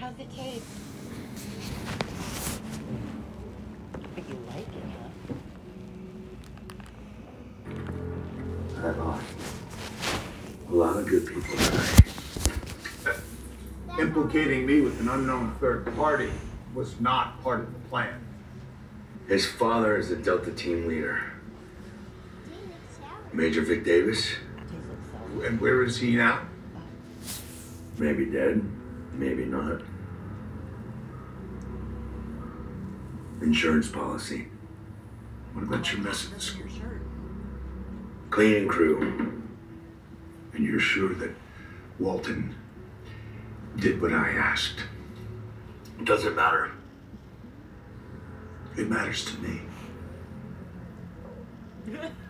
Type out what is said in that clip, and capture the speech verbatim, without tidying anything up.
How's it taste? But you like it, huh? I lost a lot of good people tonight. Implicating me with an unknown third party was not part of the plan. His father is the Delta team leader. Major Vic Davis. And where is he now? Maybe dead, maybe not. Insurance policy. What about your message? Cleaning crew. And you're sure that Walton did what I asked? Doesn't matter. It matters to me.